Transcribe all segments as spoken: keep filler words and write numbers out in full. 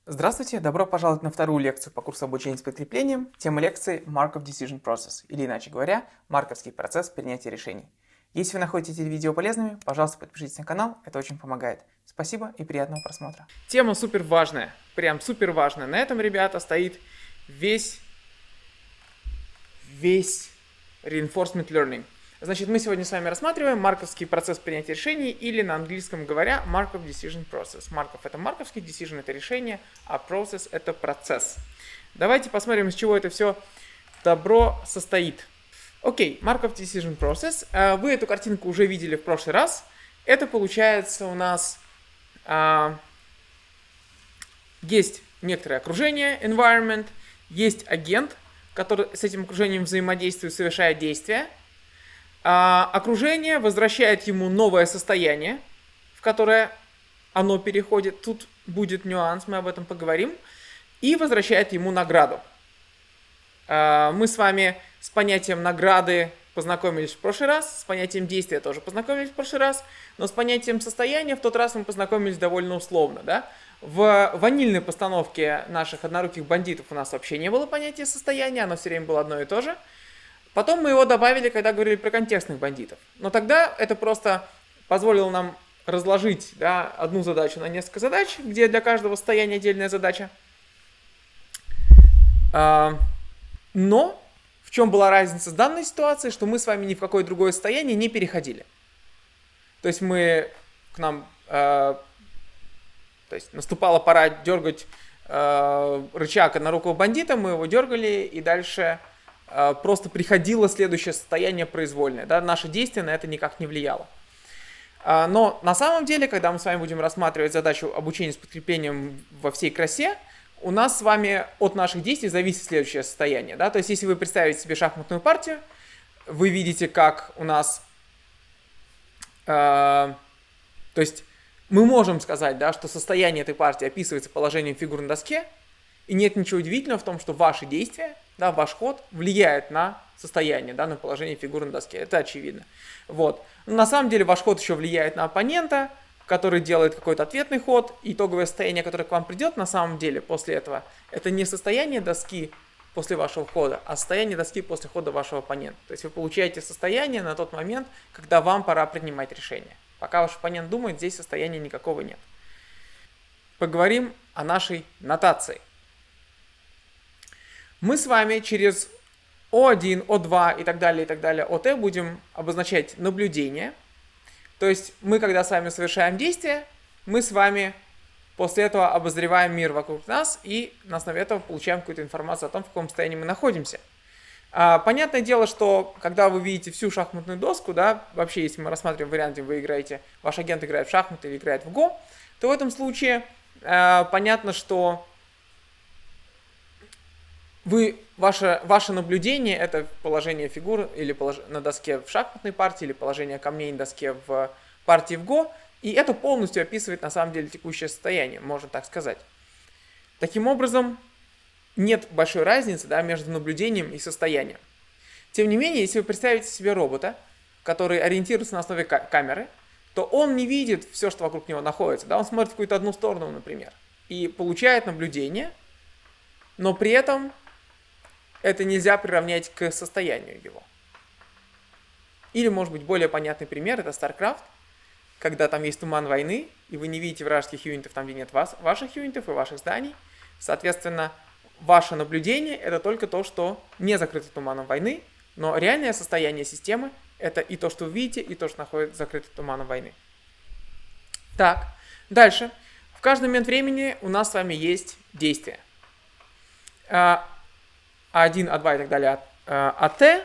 Здравствуйте, добро пожаловать на вторую лекцию по курсу обучения с подкреплением. Тема лекции Markov Decision Process, или иначе говоря, марковский процесс принятия решений. Если вы находите эти видео полезными, пожалуйста, подпишитесь на канал, это очень помогает. Спасибо и приятного просмотра. Тема супер важная, прям супер важная. На этом, ребята, стоит весь, весь reinforcement learning. Значит, мы сегодня с вами рассматриваем марковский процесс принятия решений, или на английском говоря, Markov Decision Process. Markov — это марковский, decision — это решение, а process — это процесс. Давайте посмотрим, из чего это все добро состоит. Окей, Markov Decision Process. Вы эту картинку уже видели в прошлый раз. Это получается у нас а, есть некоторое окружение, environment, есть агент, который с этим окружением взаимодействует, совершает действия. А, окружение возвращает ему новое состояние, в которое оно переходит. Тут будет нюанс, мы об этом поговорим. И возвращает ему награду. А, мы с вами с понятием награды познакомились в прошлый раз, с понятием действия тоже познакомились в прошлый раз, но с понятием состояния в тот раз мы познакомились довольно условно. Да? В ванильной постановке наших одноруких бандитов у нас вообще не было понятия состояния, оно все время было одно и то же. Потом мы его добавили, когда говорили про контекстных бандитов. Но тогда это просто позволило нам разложить, да, одну задачу на несколько задач, где для каждого состояния отдельная задача. Но в чем была разница с данной ситуацией, что мы с вами ни в какое другое состояние не переходили. То есть мы к нам, э, то есть наступала пора дергать э, рычаг однорукого бандита, мы его дергали, и дальше э, просто приходило следующее состояние произвольное. Да? Наше действие на это никак не влияло. Э, но на самом деле, когда мы с вами будем рассматривать задачу обучения с подкреплением во всей красе, у нас с вами от наших действий зависит следующее состояние. Да? То есть, если вы представите себе шахматную партию, вы видите, как у нас... Э, то есть, мы можем сказать, да, что состояние этой партии описывается положением фигур на доске, и нет ничего удивительного в том, что ваши действия, да, ваш ход влияет на состояние, да, на положение фигур на доске. Это очевидно. Вот. Но на самом деле, ваш ход еще влияет на оппонента, который делает какой-то ответный ход, и итоговое состояние, которое к вам придет, на самом деле, после этого, это не состояние доски после вашего хода, а состояние доски после хода вашего оппонента. То есть вы получаете состояние на тот момент, когда вам пора принимать решение. Пока ваш оппонент думает, здесь состояния никакого нет. Поговорим о нашей нотации. Мы с вами через о один, о два и так далее, и так далее, ОТ будем обозначать наблюдение. То есть мы, когда с вами совершаем действие, мы с вами после этого обозреваем мир вокруг нас и на основе этого получаем какую-то информацию о том, в каком состоянии мы находимся. А, понятное дело, что когда вы видите всю шахматную доску, да, вообще, если мы рассматриваем вариант, где вы играете, ваш агент играет в шахматы или играет в го, то в этом случае а, понятно, что вы, ваше, ваше наблюдение — это положение фигур или полож... на доске в шахматной партии, или положение камней на доске в партии в го, и это полностью описывает на самом деле текущее состояние, можно так сказать. Таким образом, нет большой разницы, да, между наблюдением и состоянием. Тем не менее, если вы представите себе робота, который ориентируется на основе камеры, то он не видит все, что вокруг него находится. Да? Он смотрит в какую-то одну сторону, например, и получает наблюдение, но при этом это нельзя приравнять к состоянию его. Или, может быть, более понятный пример — это StarCraft, когда там есть туман войны, и вы не видите вражеских юнитов там, где нет вас, ваших юнитов и ваших зданий. Соответственно, ваше наблюдение — это только то, что не закрыто туманом войны, но реальное состояние системы — это и то, что вы видите, и то, что находится закрыто туманом войны. Так, дальше. В каждый момент времени у нас с вами есть действия. а один, а два и так далее, АТ.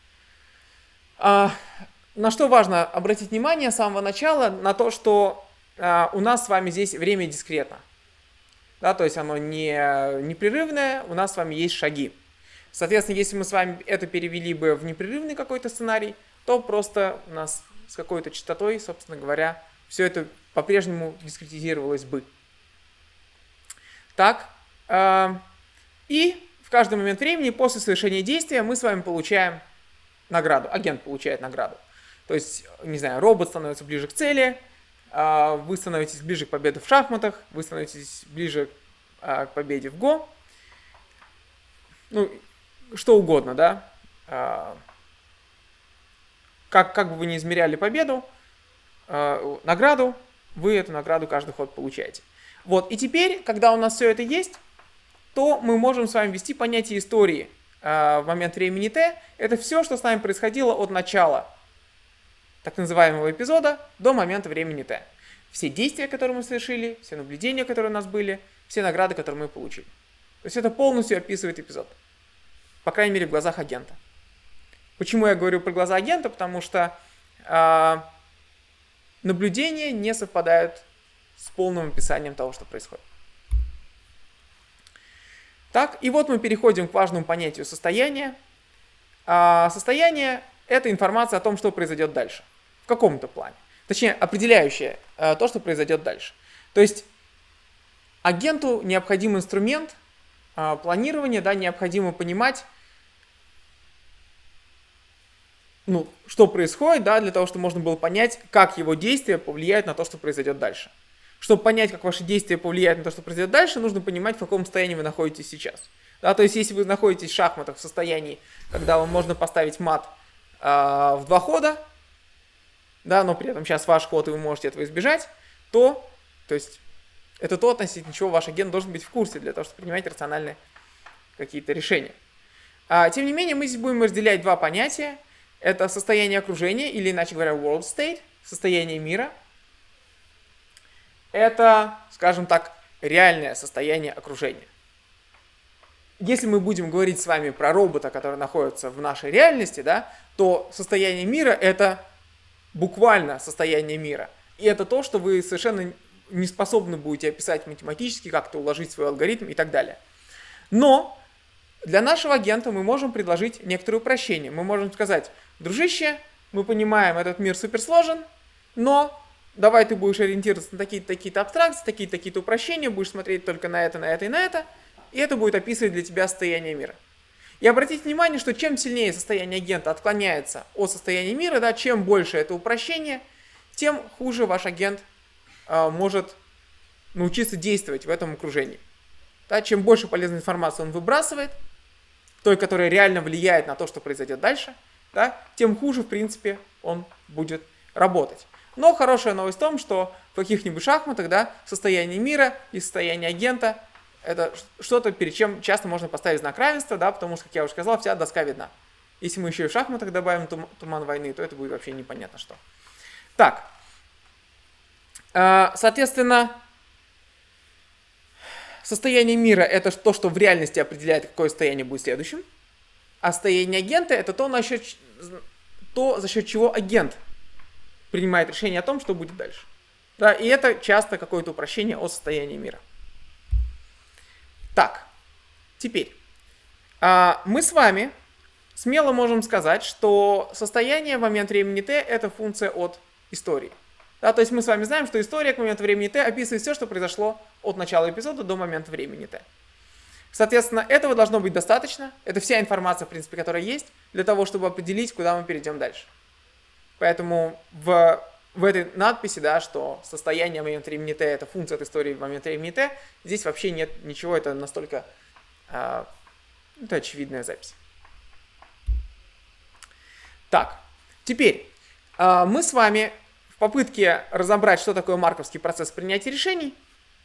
На что важно обратить внимание с самого начала? На то, что у нас с вами здесь время дискретно. Да, то есть оно не непрерывное, у нас с вами есть шаги. Соответственно, если мы с вами это перевели бы в непрерывный какой-то сценарий, то просто у нас с какой-то частотой, собственно говоря, все это по-прежнему дискретизировалось бы. Так, и в каждый момент времени после совершения действия мы с вами получаем награду, агент получает награду. То есть, не знаю, робот становится ближе к цели, вы становитесь ближе к победе в шахматах, вы становитесь ближе а, к победе в Go. Ну, что угодно, да. А, как, как бы вы ни измеряли победу, а, награду, вы эту награду каждый ход получаете. Вот, и теперь, когда у нас все это есть, то мы можем с вами ввести понятие истории а, в момент времени t. Это все, что с нами происходило от начала так называемого эпизода до момента времени t. Все действия, которые мы совершили, все наблюдения, которые у нас были, все награды, которые мы получили. То есть это полностью описывает эпизод. По крайней мере, в глазах агента. Почему я говорю про глаза агента? Потому что э, наблюдения не совпадают с полным описанием того, что происходит. Так, и вот мы переходим к важному понятию состояния. А состояние – это информация о том, что произойдет дальше. В каком-то плане. Точнее, определяющее э, то, что произойдет дальше. То есть агенту необходим инструмент э, планирования, да, необходимо понимать, ну, что происходит, да, для того, чтобы можно было понять, как его действия повлияют на то, что произойдет дальше. Чтобы понять, как ваши действия повлияют на то, что произойдет дальше, нужно понимать, в каком состоянии вы находитесь сейчас. Да, то есть, если вы находитесь в шахматах в состоянии, когда вам можно поставить мат э, в два хода, да, но при этом сейчас ваш ход, и вы можете этого избежать, то, то есть, это то, относительно чего ваш агент должен быть в курсе, для того, чтобы принимать рациональные какие-то решения. А, тем не менее, мы здесь будем разделять два понятия. Это состояние окружения, или, иначе говоря, world state, состояние мира. Это, скажем так, реальное состояние окружения. Если мы будем говорить с вами про робота, который находится в нашей реальности, да, то состояние мира – это буквально состояние мира. И это то, что вы совершенно не способны будете описать математически, как-то уложить свой алгоритм и так далее. Но для нашего агента мы можем предложить некоторые упрощения. Мы можем сказать: дружище, мы понимаем, этот мир суперсложен, но давай ты будешь ориентироваться на такие-то такие-то абстракции, такие-то такие-то упрощения, будешь смотреть только на это, на это и на это, и это будет описывать для тебя состояние мира. И обратите внимание, что чем сильнее состояние агента отклоняется от состояния мира, да, чем больше это упрощение, тем хуже ваш агент э, может научиться действовать в этом окружении. Да, чем больше полезной информации он выбрасывает, той, которая реально влияет на то, что произойдет дальше, да, тем хуже, в принципе, он будет работать. Но хорошая новость в том, что в каких-нибудь шахматах, да, состояние мира и состояние агента – это что-то, перед чем часто можно поставить знак равенства, да, потому что, как я уже сказал, вся доска видна. Если мы еще и в шахматах добавим туман войны, то это будет вообще непонятно что. Так, соответственно, состояние мира – это то, что в реальности определяет, какое состояние будет следующим, а состояние агента – это то, насчет, то, за счет чего агент принимает решение о том, что будет дальше. Да, и это часто какое-то упрощение от состояния мира. Так, теперь а, мы с вами смело можем сказать, что состояние в момент времени t – это функция от истории. Да, то есть мы с вами знаем, что история к моменту времени t описывает все, что произошло от начала эпизода до момента времени t. Соответственно, этого должно быть достаточно. Это вся информация, в принципе, которая есть, для того, чтобы определить, куда мы перейдем дальше. Поэтому в, в этой надписи, да, что состояние в момент времени t – это функция от истории в момент времени t, здесь вообще нет ничего, это настолько э, это очевидная запись. Так, теперь э, мы с вами в попытке разобрать, что такое марковский процесс принятия решений,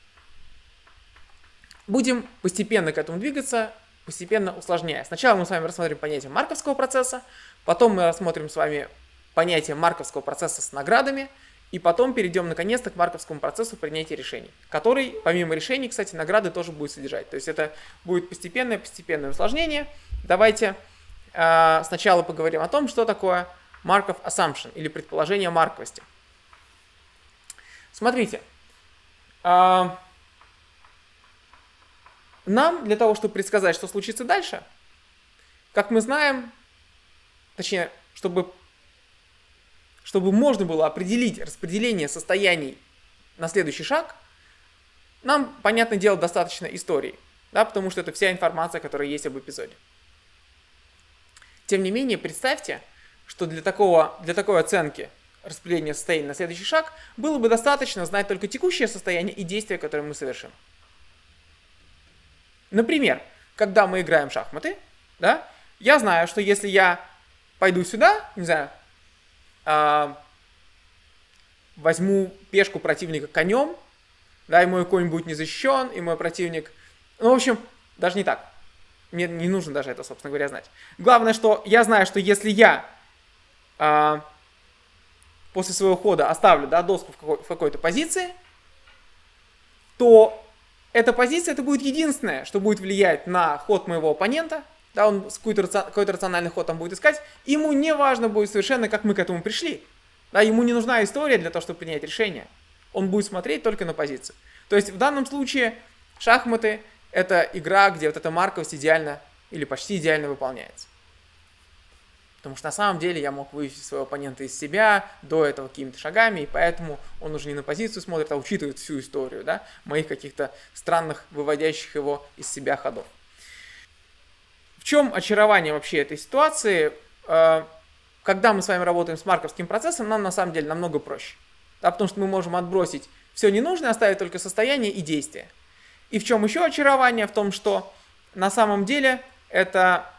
будем постепенно к этому двигаться, постепенно усложняя. Сначала мы с вами рассмотрим понятие марковского процесса, потом мы рассмотрим с вами понятие марковского процесса с наградами, и потом перейдем наконец-то к марковскому процессу принятия решений, который, помимо решений, кстати, награды тоже будет содержать. То есть это будет постепенное-постепенное усложнение. Давайте э, сначала поговорим о том, что такое Markov assumption, или предположение марковости. Смотрите, э, нам для того, чтобы предсказать, что случится дальше, как мы знаем, точнее, чтобы Чтобы можно было определить распределение состояний на следующий шаг, нам, понятное дело, достаточно истории, да, потому что это вся информация, которая есть об эпизоде. Тем не менее, представьте, что для, такого, для такой оценки распределения состояний на следующий шаг было бы достаточно знать только текущее состояние и действия, которые мы совершим. Например, когда мы играем в шахматы, да, я знаю, что если я пойду сюда, не знаю, э, возьму пешку противника конем, да, и мой конь будет не защищен, и мой противник... Ну, в общем, даже не так. Мне не нужно даже это, собственно говоря, знать. Главное, что я знаю, что если я э, после своего хода оставлю, да, доску в, какой- в какой-то позиции, то эта позиция это будет единственное, что будет влиять на ход моего оппонента. Да, он какой-то, раци... какой-то рациональный ход там будет искать. Ему не важно будет совершенно, как мы к этому пришли. Да, ему не нужна история для того, чтобы принять решение. Он будет смотреть только на позицию. То есть в данном случае шахматы это игра, где вот эта марковость идеально или почти идеально выполняется. Потому что на самом деле я мог вывести своего оппонента из себя до этого какими-то шагами, и поэтому он уже не на позицию смотрит, а учитывает всю историю, да, моих каких-то странных, выводящих его из себя ходов. В чем очарование вообще этой ситуации? Когда мы с вами работаем с марковским процессом, нам на самом деле намного проще. Да, потому что мы можем отбросить все ненужное, оставить только состояние и действие. И в чем еще очарование? В том, что на самом деле это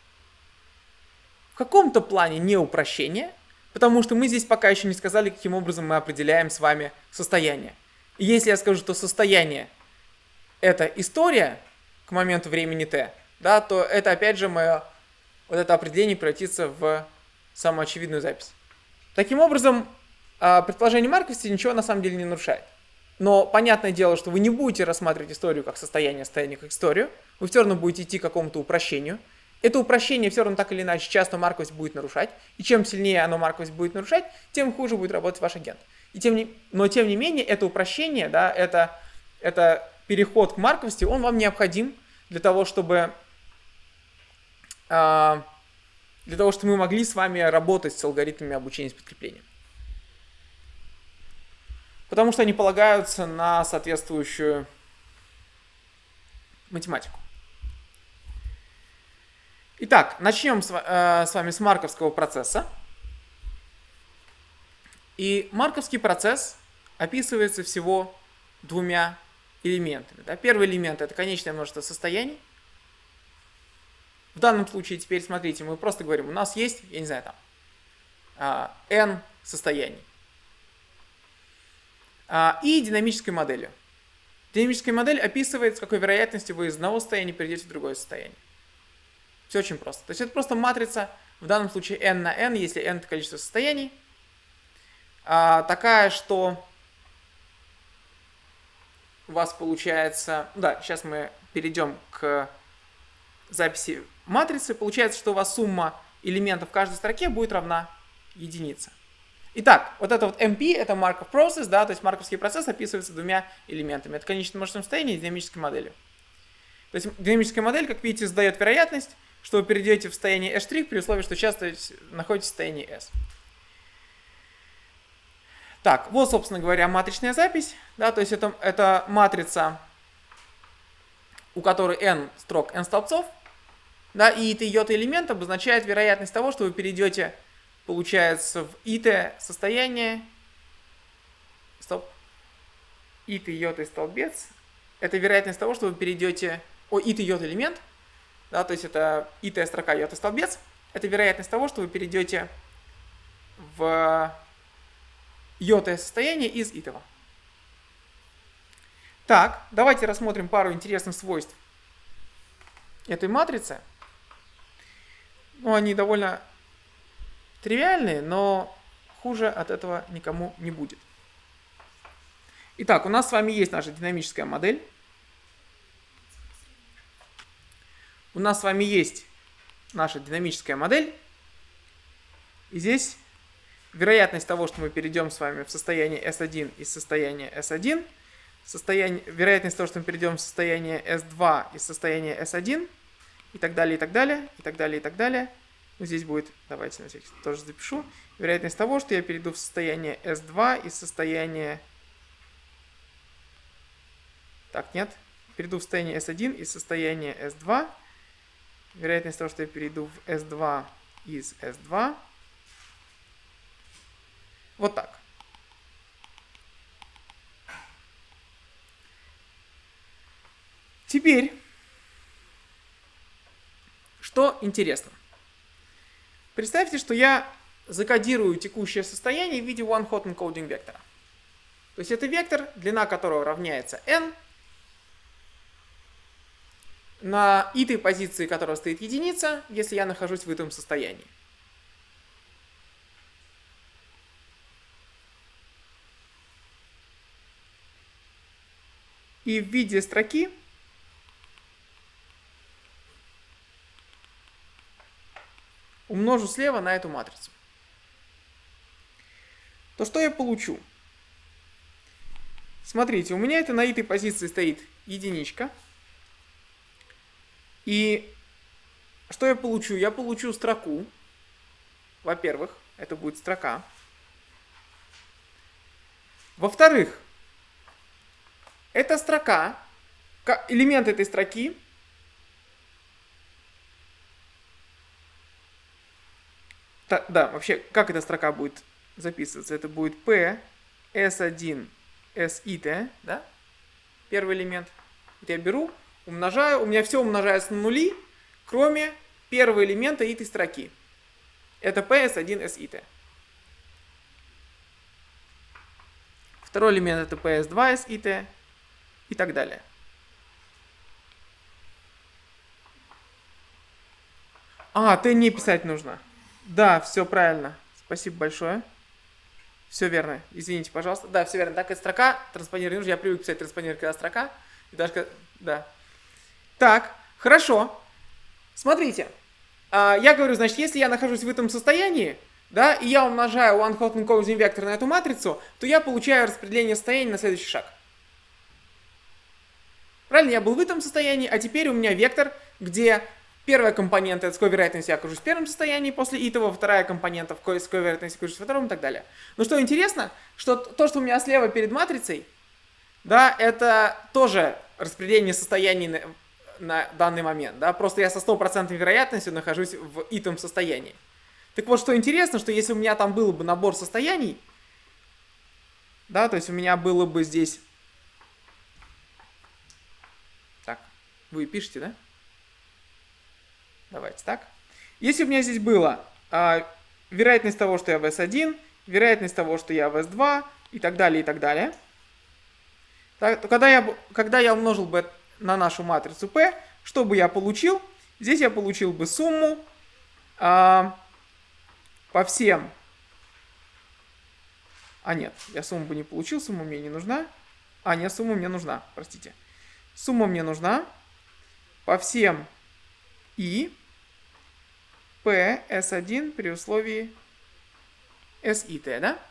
в каком-то плане не упрощение, потому что мы здесь пока еще не сказали, каким образом мы определяем с вами состояние. И если я скажу, что состояние это история к моменту времени t, да, то это опять же мое вот это определение превратится в самую очевидную запись. Таким образом, предположение марковости ничего на самом деле не нарушает. Но понятное дело, что вы не будете рассматривать историю как состояние, состояние как историю. Вы все равно будете идти к какому-то упрощению. Это упрощение все равно так или иначе часто марковость будет нарушать. И чем сильнее оно марковость будет нарушать, тем хуже будет работать ваш агент. И тем не, но тем не менее, это упрощение, да, это, это переход к марковости, он вам необходим для того, чтобы, э, для того, чтобы мы могли с вами работать с алгоритмами обучения с подкреплением. Потому что они полагаются на соответствующую математику. Итак, начнем с, э, с вами с марковского процесса. И марковский процесс описывается всего двумя элементами. Да? Первый элемент – это конечное множество состояний. В данном случае, теперь смотрите, мы просто говорим, у нас есть, я не знаю, там, э, n состояний. И динамической моделью. Динамическая модель описывает, с какой вероятностью вы из одного состояния перейдете в другое состояние. Все очень просто. То есть это просто матрица, в данном случае n на n, если n это количество состояний, такая, что у вас получается... Да, сейчас мы перейдем к записи матрицы. Получается, что у вас сумма элементов в каждой строке будет равна единице. Итак, вот это вот эм пи, это Markov process, да, то есть марковский процесс описывается двумя элементами. Это конечное множественное состояние и динамической моделью. То есть динамическая модель, как видите, задает вероятность, что вы перейдете в состояние S' при условии, что часто находитесь в состоянии S. Так, вот, собственно говоря, матричная запись, да, то есть это, это матрица, у которой n строк, n столбцов, да, и и йота элемент обозначает вероятность того, что вы перейдете, получается, в ит состояние, стоп, ит йота столбец, это вероятность того, что вы перейдете, о, ит йота элемент, да, то есть это ит строка, йота столбец, это вероятность того, что вы перейдете в йота состояние из итого. Так, давайте рассмотрим пару интересных свойств этой матрицы. Ну, они довольно тривиальные, но хуже от этого никому не будет. Итак, у нас с вами есть наша динамическая модель. У нас с вами есть наша динамическая модель. И здесь вероятность того, что мы перейдем с вами в состояние эс один из состояния эс один, состояние, вероятность того, что мы перейдем в состояние эс два из состояния эс один, и так далее, и так далее, и так далее, и так далее. Ну, здесь будет, давайте на всякий случай тоже запишу, вероятность того, что я перейду в состояние эс два из состояния... Так, нет. Перейду в состояние эс один из состояния эс два. Вероятность того, что я перейду в эс два из эс два. Вот так. Теперь Что интересно? Представьте, что я закодирую текущее состояние в виде one-hot encoding вектора. То есть это вектор, длина которого равняется n, на итой позиции которого стоит единица, если я нахожусь в этом состоянии. И в виде строки умножу слева на эту матрицу. То что я получу? Смотрите, у меня это на этой позиции стоит единичка. И что я получу? Я получу строку. Во-первых, это будет строка. Во-вторых, эта строка, элемент этой строки та, да, вообще, как эта строка будет записываться? Это будет P, эс один, SIT, да? Первый элемент. Вот я беру, умножаю, у меня все умножается на нули, кроме первого элемента этой строки. Это P, эс один, SIT. Второй элемент это P, эс два, SIT и так далее. А, T не писать нужно. Да, все правильно. Спасибо большое. Все верно. Извините, пожалуйста. Да, все верно. Так, это строка, транспонировать нужно. Я привык писать транспонировать, когда строка. И даже, да. Так, хорошо. Смотрите. Я говорю, значит, если я нахожусь в этом состоянии, да, и я умножаю one-hot encoding вектор на эту матрицу, то я получаю распределение состояния на следующий шаг. Правильно, я был в этом состоянии, а теперь у меня вектор, где первая компонента, это с какой вероятностью я окажусь в первом состоянии после итого, вторая компонента, с какой вероятностью я окажусь во втором и так далее. Но что интересно, что то, что у меня слева перед матрицей, да, это тоже распределение состояний на, на данный момент, да, просто я со стопроцентной вероятностью нахожусь в итом состоянии. Так вот, что интересно, что если у меня там был бы набор состояний, да, то есть у меня было бы здесь, так, вы пишете, да? Давайте так. Если у меня здесь было а, вероятность того, что я в эс один, вероятность того, что я в эс два и так далее, и так далее, так, то когда я, когда я умножил бы на нашу матрицу P, что бы я получил? Здесь я получил бы сумму а, по всем... А нет, я сумму бы не получил, сумма мне не нужна. А, нет, сумма мне нужна, простите. Сумма мне нужна по всем и P эс один при условии SIT, да?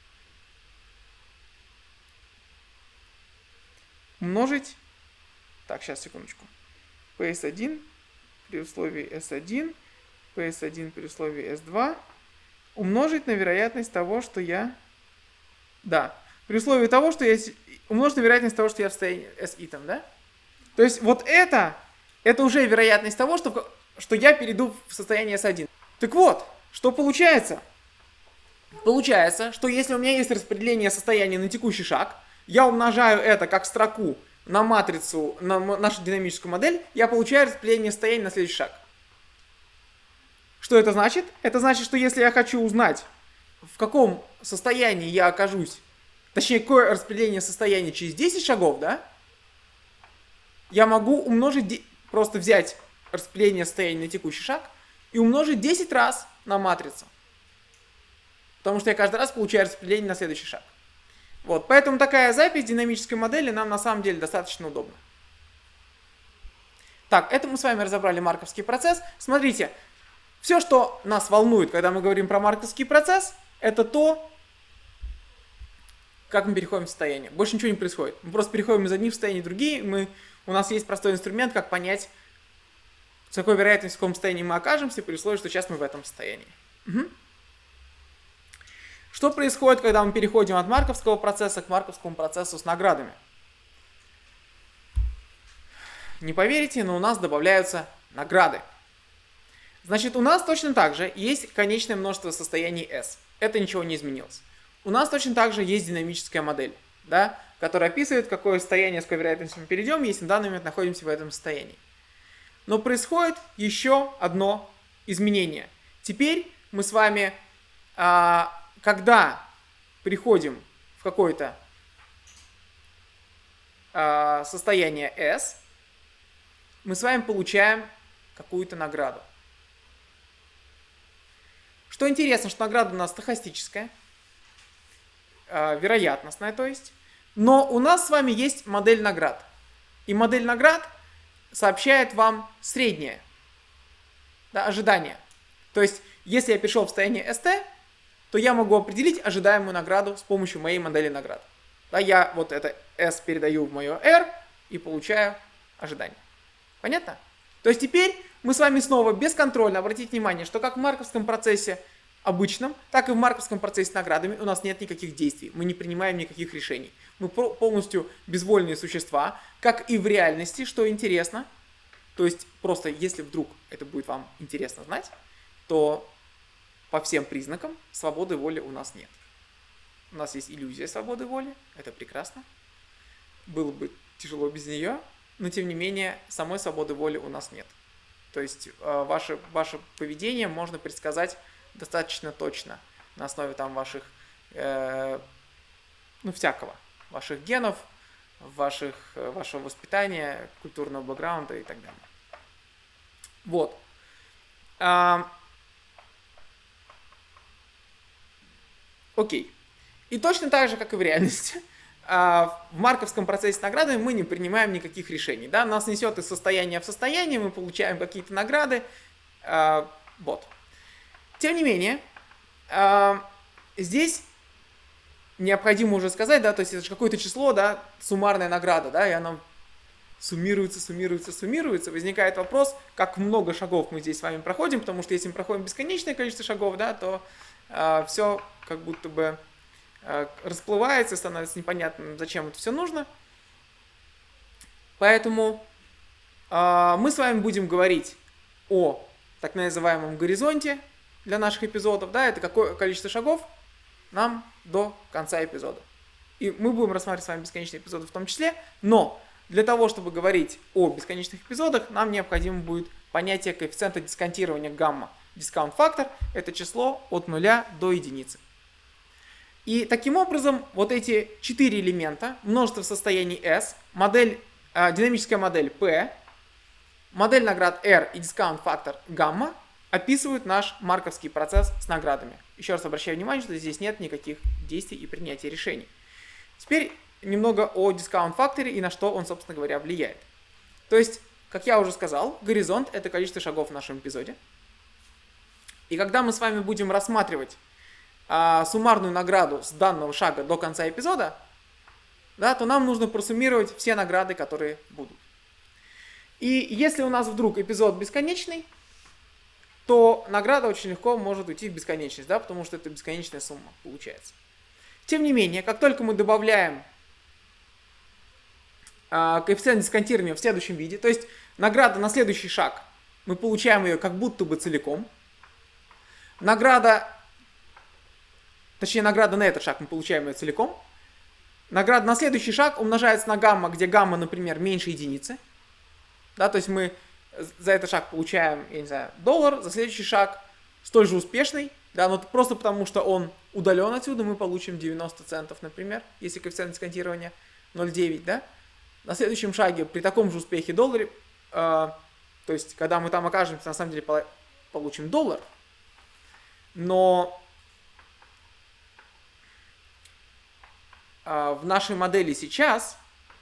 Умножить, так, сейчас, секундочку, P эс один при условии эс один, P эс один при условии эс два, умножить на вероятность того, что я, да, при условии того, что я, умножить на вероятность того, что я в состоянии SIT, да? То есть вот это, это уже вероятность того, что, что я перейду в состояние эс один. Так вот, что получается? Получается, что если у меня есть распределение состояния на текущий шаг, я умножаю это как строку на матрицу, на нашу динамическую модель, я получаю распределение состояния на следующий шаг. Что это значит? Это значит, что если я хочу узнать, в каком состоянии я окажусь, точнее, какое распределение состояния через десять шагов, да, я могу умножить, просто взять распределение состояния на текущий шаг и умножить десять раз на матрицу. Потому что я каждый раз получаю распределение на следующий шаг. Вот, поэтому такая запись динамической модели нам на самом деле достаточно удобна. Так, это мы с вами разобрали марковский процесс. Смотрите, все, что нас волнует, когда мы говорим про марковский процесс, это то, как мы переходим в состояние. Больше ничего не происходит. Мы просто переходим из одних состояний в другие. Мы, у нас есть простой инструмент, как понять, с какой вероятностью, в каком состоянии мы окажемся, при условии, что сейчас мы в этом состоянии. Угу. Что происходит, когда мы переходим от марковского процесса к марковскому процессу с наградами? Не поверите, но у нас добавляются награды. Значит, у нас точно так же есть конечное множество состояний S. Это ничего не изменилось. У нас точно так же есть динамическая модель, да, которая описывает, какое состояние, с какой вероятностью мы перейдем, если в данный момент находимся в этом состоянии. Но происходит еще одно изменение. Теперь мы с вами, когда приходим в какое-то состояние S, мы с вами получаем какую-то награду. Что интересно, что награда у нас стохастическая, вероятностная, то есть. Но у нас с вами есть модель наград. И модель наград сообщает вам среднее, да, ожидание. То есть, если я перешел в состояние эс ти, то я могу определить ожидаемую награду с помощью моей модели наград. Да, я вот это S передаю в мое R и получаю ожидание. Понятно? То есть теперь мы с вами снова бесконтрольно, обратите внимание, что как в марковском процессе обычном, так и в марковском процессе с наградами у нас нет никаких действий, мы не принимаем никаких решений. Мы полностью безвольные существа, как и в реальности, что интересно. То есть просто если вдруг это будет вам интересно знать, то по всем признакам свободы воли у нас нет. У нас есть иллюзия свободы воли, это прекрасно. Было бы тяжело без нее, но тем не менее самой свободы воли у нас нет. То есть э, ваше, ваше поведение можно предсказать достаточно точно на основе там ваших, э, ну всякого, ваших генов, ваших, вашего воспитания, культурного бэкграунда и так далее. Вот. А, окей. И точно так же, как и в реальности, в марковском процессе с наградами мы не принимаем никаких решений. Да? Нас несет из состояния в состояние, мы получаем какие-то награды. Вот. Тем не менее, здесь необходимо уже сказать, да, то есть это же какое-то число, да, суммарная награда, да, и она суммируется, суммируется, суммируется. Возникает вопрос, как много шагов мы здесь с вами проходим, потому что если мы проходим бесконечное количество шагов, да, то все как будто бы расплывается, становится непонятным, зачем это все нужно. Поэтому э, мы с вами будем говорить о так называемом горизонте для наших эпизодов. Да, это какое количество шагов нам до конца эпизода. И мы будем рассматривать с вами бесконечные эпизоды в том числе. Но для того, чтобы говорить о бесконечных эпизодах, нам необходимо будет понятие коэффициента дисконтирования гамма. Дискаунт-фактор – это число от нуля до единицы. И таким образом, вот эти четыре элемента, множество состояний S, модель, э, динамическая модель P, модель наград R и дискаунт-фактор гамма описывают наш марковский процесс с наградами. Еще раз обращаю внимание, что здесь нет никаких действий и принятия решений. Теперь немного о дискаунт-факторе и на что он, собственно говоря, влияет. То есть, как я уже сказал, горизонт – это количество шагов в нашем эпизоде. И когда мы с вами будем рассматривать а, суммарную награду с данного шага до конца эпизода, да, то нам нужно просуммировать все награды, которые будут. И если у нас вдруг эпизод бесконечный, то награда очень легко может уйти в бесконечность, да, потому что это бесконечная сумма получается. Тем не менее, как только мы добавляем а, коэффициент дисконтирования в следующем виде, то есть награда на следующий шаг, мы получаем ее как будто бы целиком. Награда, точнее награда на этот шаг мы получаем ее целиком. Награда на следующий шаг умножается на гамма, где гамма, например, меньше единицы. Да, то есть мы за этот шаг получаем, я не знаю, доллар, за следующий шаг столь же успешный. Да, но просто потому, что он удален отсюда, мы получим девяносто центов, например, если коэффициент дисконтирования ноль целых девять, да. На следующем шаге при таком же успехе долларе, э, то есть когда мы там окажемся, на самом деле получим доллар. Но э, в нашей модели сейчас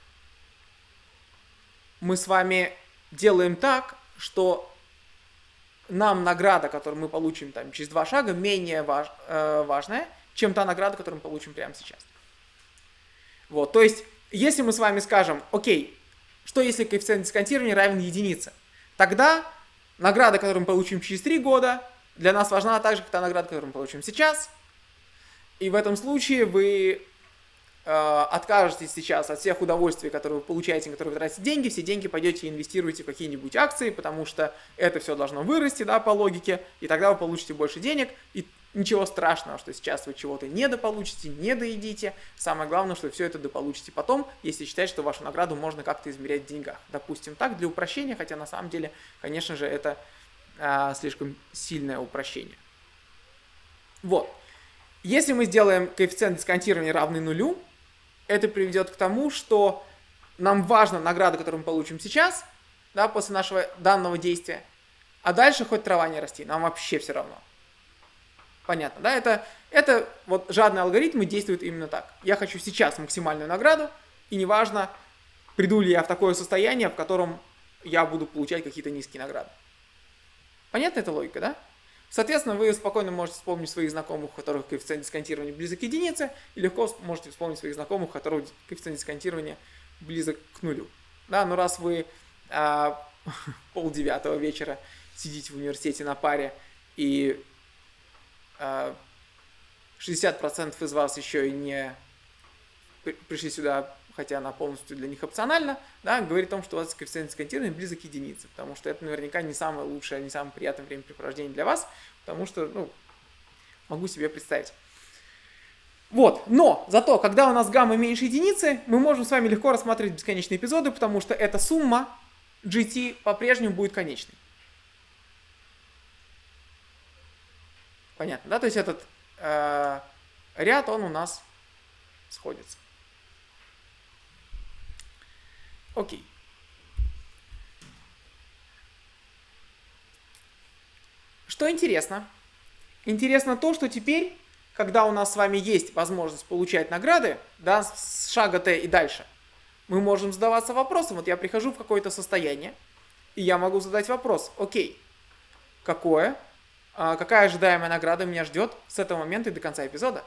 мы с вами делаем так, что нам награда, которую мы получим там, через два шага, менее важ, э, важная, чем та награда, которую мы получим прямо сейчас. Вот, то есть, если мы с вами скажем, окей, что если коэффициент дисконтирования равен единице, тогда награда, которую мы получим через три года, для нас важна так же, как та награда, которую мы получим сейчас. И в этом случае вы э, откажетесь сейчас от всех удовольствий, которые вы получаете, на которые вы тратите деньги, все деньги пойдете и инвестируете в какие-нибудь акции, потому что это все должно вырасти, да, по логике, и тогда вы получите больше денег, и Ничего страшного, что сейчас вы чего-то недополучите, недоедите. Самое главное, что все это дополучите потом, если считать, что вашу награду можно как-то измерять в деньгах. Допустим, так, для упрощения, хотя на самом деле, конечно же, это а, слишком сильное упрощение. Вот. Если мы сделаем коэффициент дисконтирования равный нулю, это приведет к тому, что нам важна награда, которую мы получим сейчас, да, после нашего данного действия, а дальше хоть трава не расти, нам вообще все равно. Понятно, да? Это, это вот жадные алгоритмы действуют именно так. Я хочу сейчас максимальную награду, и неважно, приду ли я в такое состояние, в котором я буду получать какие-то низкие награды. Понятна эта логика, да? Соответственно, вы спокойно можете вспомнить своих знакомых, у которых коэффициент дисконтирования близок к единице, и легко можете вспомнить своих знакомых, у которых коэффициент дисконтирования близок к нулю. Да, но раз вы а, полдевятого вечера сидите в университете на паре, и шестьдесят процентов из вас еще и не пришли сюда, хотя она полностью для них опциональна, да, говорит о том, что у вас коэффициент дисконтирования близок к единице, потому что это наверняка не самое лучшее, не самое приятное времяпрепровождение для вас, потому что, ну, могу себе представить. Вот, но зато, когда у нас гамма меньше единицы, мы можем с вами легко рассматривать бесконечные эпизоды, потому что эта сумма джи ти по-прежнему будет конечной. Понятно, да? То есть этот э, ряд, он у нас сходится. Окей. Что интересно? Интересно то, что теперь, когда у нас с вами есть возможность получать награды, да, с шага Т и дальше, мы можем задаваться вопросом. Вот я прихожу в какое-то состояние, и я могу задать вопрос. Окей, какое... Какая ожидаемая награда меня ждет с этого момента и до конца эпизода?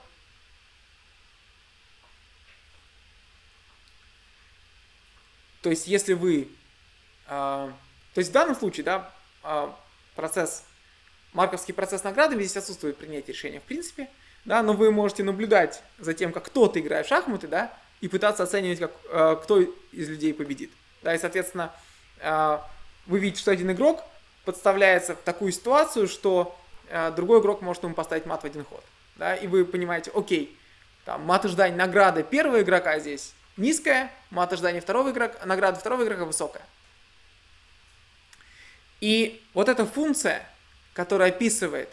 То есть, если вы... Э, то есть, в данном случае, да, э, процесс, марковский процесс наградами здесь отсутствует принятие решения в принципе, да, но вы можете наблюдать за тем, как кто-то играет в шахматы, да, и пытаться оценивать, как, э, кто из людей победит. Да, и, соответственно, э, вы видите, что один игрок подставляется в такую ситуацию, что другой игрок может ему поставить мат в один ход. Да? И вы понимаете, окей, там, мат ожидания награды первого игрока здесь низкая, мат ожидания второго игрока, награда второго игрока высокая. И вот эта функция, которая описывает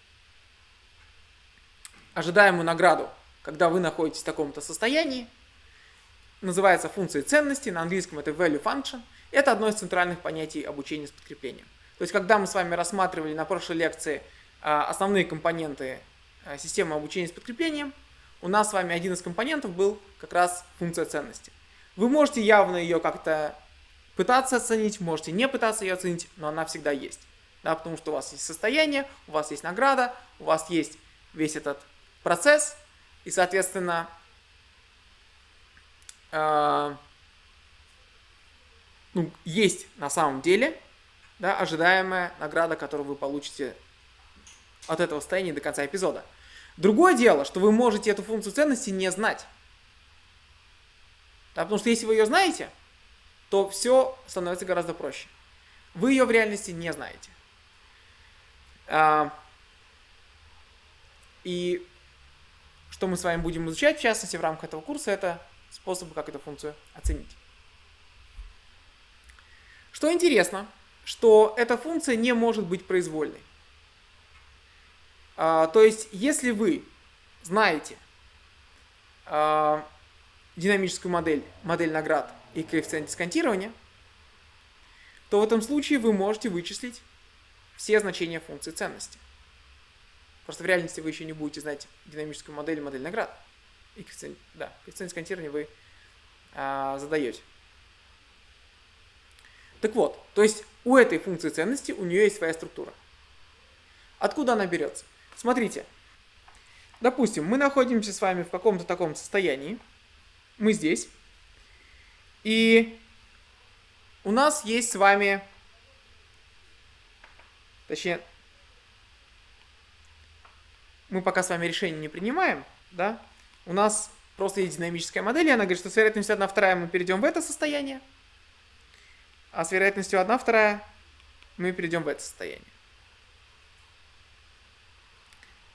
ожидаемую награду, когда вы находитесь в таком-то состоянии, называется функцией ценности, на английском это value function, это одно из центральных понятий обучения с подкреплением. То есть, когда мы с вами рассматривали на прошлой лекции основные компоненты системы обучения с подкреплением, у нас с вами один из компонентов был как раз функция ценности. Вы можете явно ее как-то пытаться оценить, можете не пытаться ее оценить, но она всегда есть. Да, потому что у вас есть состояние, у вас есть награда, у вас есть весь этот процесс, и, соответственно, э, ну, есть на самом деле, да, ожидаемая награда, которую вы получите от этого состояния до конца эпизода. Другое дело, что вы можете эту функцию ценности не знать. Да, потому что если вы ее знаете, то все становится гораздо проще. Вы ее в реальности не знаете. А, и что мы с вами будем изучать, в частности, в рамках этого курса, это способы, как эту функцию оценить. Что интересно, что эта функция не может быть произвольной. Uh, то есть, если вы знаете uh, динамическую модель, модель наград и коэффициент дисконтирования, то в этом случае вы можете вычислить все значения функции ценности. Просто в реальности вы еще не будете знать динамическую модель и модель наград. И коэффициент, да, коэффициент дисконтирования вы uh, задаете. Так вот, то есть у этой функции ценности у нее есть своя структура. Откуда она берется? Смотрите, допустим, мы находимся с вами в каком-то таком состоянии, мы здесь, и у нас есть с вами, точнее, мы пока с вами решение не принимаем, да, у нас просто есть динамическая модель, и она говорит, что с вероятностью одна вторая мы перейдем в это состояние, а с вероятностью одна вторая мы перейдем в это состояние.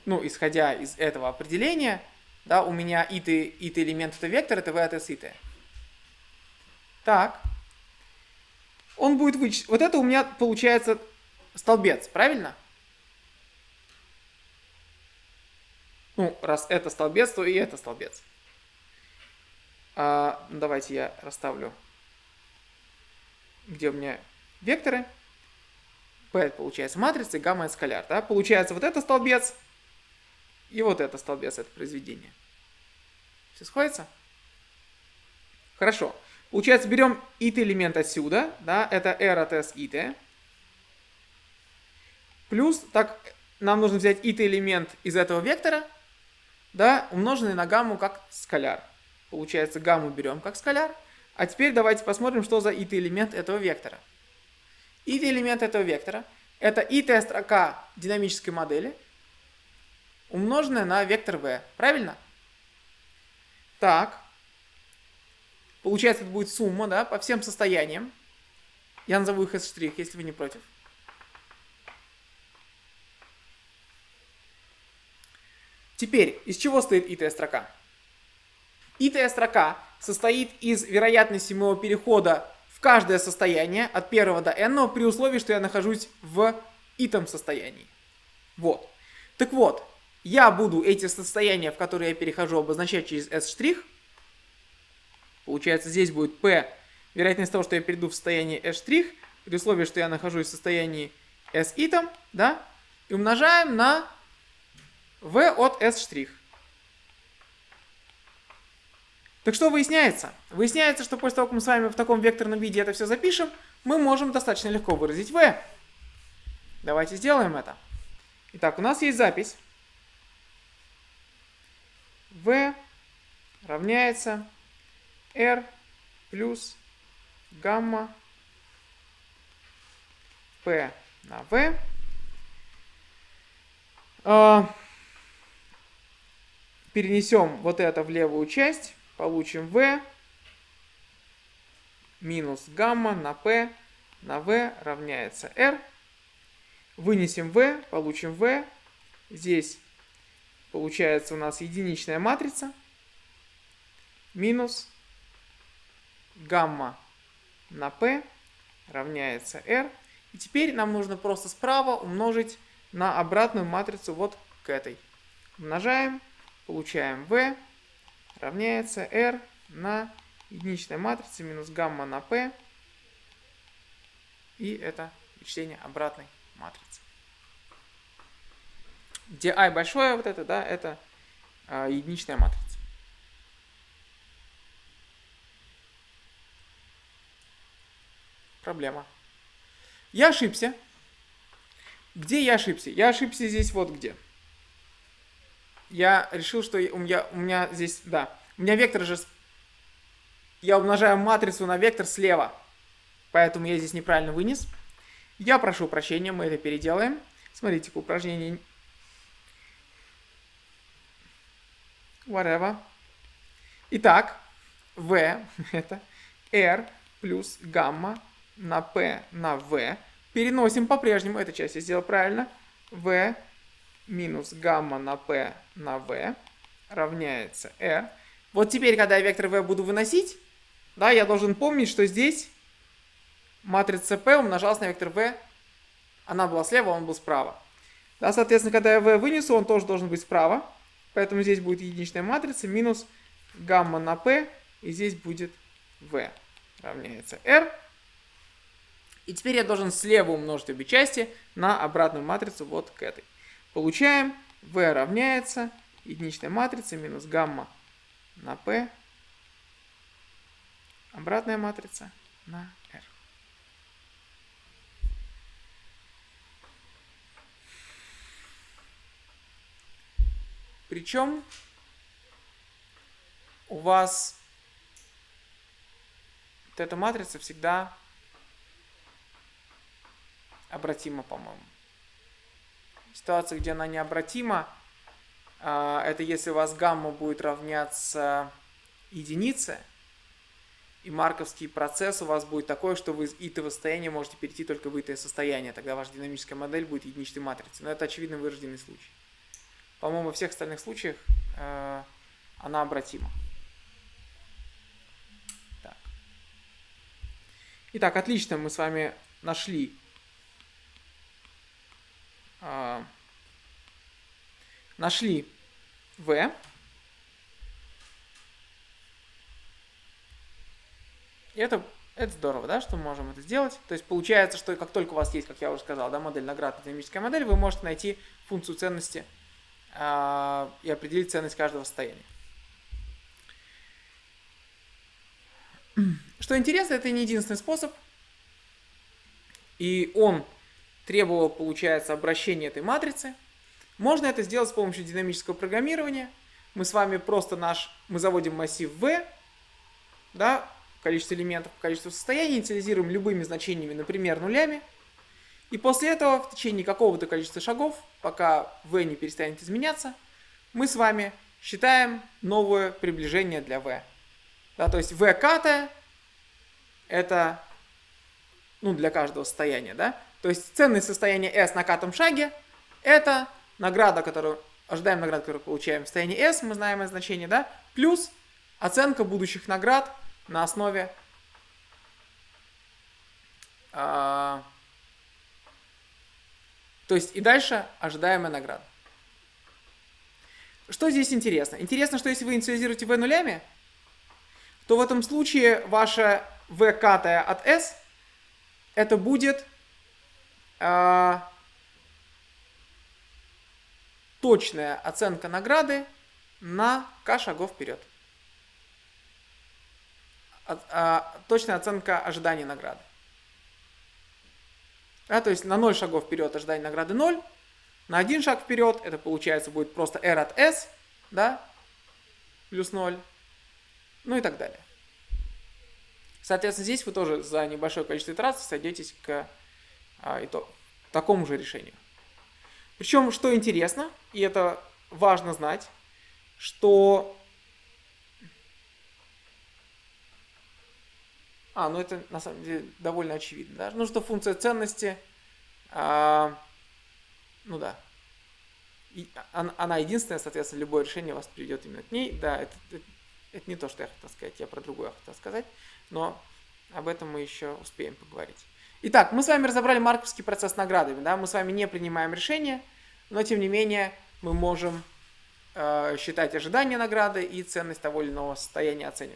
ну, исходя из этого определения, да, у меня ит, ит элемент это вектор, это v от s it. Так. Он будет вычислить. Вот это у меня получается столбец, правильно? Ну, раз это столбец, то и это столбец. А, давайте я расставлю, где у меня векторы. P получается матрица, и гамма это скаляр. Да? Получается вот это столбец и вот это столбец, это произведение. Все сходится? Хорошо. Получается, берем ит элемент отсюда, да, это r от s it. Плюс, так, нам нужно взять ит элемент из этого вектора, да, умноженный на гамму как скаляр. Получается, гамму берем как скаляр. А теперь давайте посмотрим, что за ит элемент этого вектора. ит элемент этого вектора это ит строка динамической модели, умноженная на вектор v. Правильно? Так. Получается, это будет сумма, да, по всем состояниям. Я назову их s', если вы не против. Теперь, из чего стоит ит строка? ит строка состоит из вероятности моего перехода в каждое состояние от первого до n, при условии, что я нахожусь в итом состоянии. Вот. Так вот, я буду эти состояния, в которые я перехожу, обозначать через s'. Получается, здесь будет p, вероятность того, что я перейду в состояние s', при условии, что я нахожусь в состоянии s итом, да, и умножаем на v от s'. Так что выясняется? Выясняется, что после того, как мы с вами в таком векторном виде это все запишем, мы можем достаточно легко выразить v. Давайте сделаем это. Итак, у нас есть запись. v равняется r плюс гамма p на v. А, перенесем вот это в левую часть. Получим v минус гамма на p на v равняется r. Вынесем v, получим v. Здесь получается у нас единичная матрица минус гамма на p равняется r. И теперь нам нужно просто справа умножить на обратную матрицу вот к этой. Умножаем, получаем v равняется r на единичная матрица минус гамма на p. И это вычисление обратной матрицы. Где i большое, вот это, да, это а, единичная матрица. Проблема. Я ошибся. Где я ошибся? Я ошибся здесь вот где. Я решил, что у меня, у меня здесь, да, у меня вектор же, я умножаю матрицу на вектор слева, поэтому я здесь неправильно вынес. Я прошу прощения, мы это переделаем. Смотрите, упражнение. Whatever. Итак, v это r плюс гамма на p на v. Переносим по-прежнему, эту часть я сделал правильно. v минус гамма на p на v равняется r. Вот теперь, когда я вектор v буду выносить, да, я должен помнить, что здесь матрица p умножалась на вектор v. Она была слева, он был справа. Да, соответственно, когда я v вынесу, он тоже должен быть справа. Поэтому здесь будет единичная матрица минус гамма на p. И здесь будет v равняется r. И теперь я должен слева умножить обе части на обратную матрицу вот к этой. Получаем v равняется единичная матрица минус гамма на p. Обратная матрица на r. Причем у вас вот эта матрица всегда обратима, по-моему. Ситуация, где она необратима, это если у вас гамма будет равняться единице, и марковский процесс у вас будет такой, что вы из итого состояния можете перейти только в итое состояние. Тогда ваша динамическая модель будет единичной матрицей. Но это очевидно вырожденный случай. По-моему, во всех остальных случаях э, она обратима. Так. Итак, отлично, мы с вами нашли э, нашли v. И это, это здорово, да, что мы можем это сделать. То есть получается, что как только у вас есть, как я уже сказал, да, модель наград, динамическая модель, вы можете найти функцию ценности э, и определить ценность каждого состояния. Что интересно, это не единственный способ. И он требовал, получается, обращения этой матрицы. Можно это сделать с помощью динамического программирования. Мы с вами просто наш, мы заводим массив v, да, количество элементов, количество состояний, инициализируем любыми значениями, например, нулями. И после этого в течение какого-то количества шагов, пока v не перестанет изменяться, мы с вами считаем новое приближение для v. Да, то есть v катая это, ну, для каждого состояния, да. То есть ценность состояния s на катом шаге это награда, которую ожидаем наград, которую получаем в состоянии s, мы знаем это значение, да, плюс оценка будущих наград на основе а, то есть и дальше ожидаемая награда. Что здесь интересно? Интересно, что если вы инициализируете v нулями, то в этом случае ваша v катая от s это будет а, точная оценка награды на k шагов вперед. Точная оценка ожидания награды. Да, то есть на ноль шагов вперед ожидание награды ноль, на один шаг вперед это получается будет просто r от s, да, плюс ноль, ну и так далее. Соответственно, здесь вы тоже за небольшое количество итераций сойдетесь к а, итог, такому же решению. Причем, что интересно, и это важно знать, что А, ну это на самом деле довольно очевидно, да? Ну что функция ценности, а, ну да, и она, она единственная, соответственно, любое решение вас приведет именно к ней. Да, это, это, это не то, что я хотел сказать, я про другое хотел сказать, но об этом мы еще успеем поговорить. Итак, мы с вами разобрали марковский процесс с наградами, да? Мы с вами не принимаем решения, но тем не менее мы можем э, считать ожидание награды и ценность того или иного состояния оценивать.